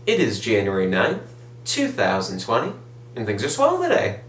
It is January 9th, 2020, and things are swell today.